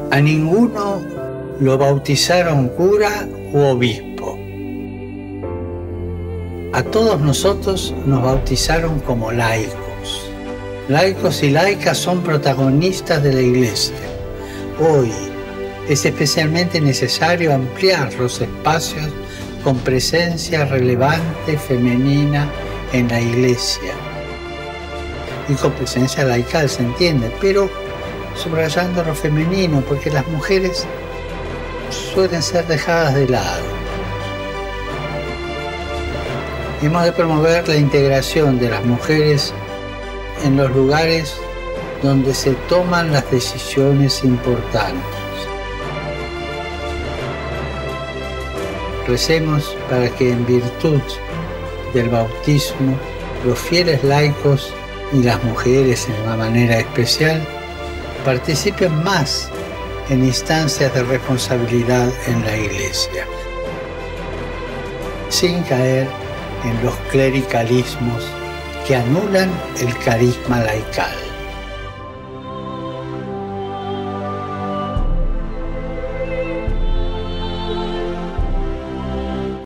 A ninguno lo bautizaron cura u obispo. A todos nosotros nos bautizaron como laicos. Laicos y laicas son protagonistas de la Iglesia. Hoy es especialmente necesario ampliar los espacios con presencia relevante femenina en la Iglesia. Y con presencia laical, se entiende, pero subrayando lo femenino, porque las mujeres suelen ser dejadas de lado. Hemos de promover la integración de las mujeres en los lugares donde se toman las decisiones importantes. Recemos para que en virtud del bautismo los fieles laicos y las mujeres en una manera especial participen más en instancias de responsabilidad en la Iglesia, sin caer en los clericalismos que anulan el carisma laical.